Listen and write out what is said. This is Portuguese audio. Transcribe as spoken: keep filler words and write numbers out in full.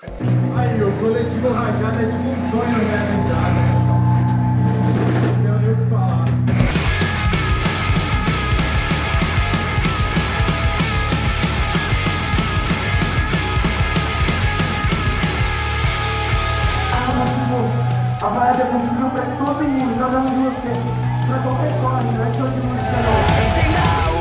Aí, o coletivo rajado é tipo um sonho realizado. Não tenho nem o que falar. Ah, mas tipo, a parada é possível pra todo mundo, cada um de vocês. Pra qualquer corre, não é só de música não.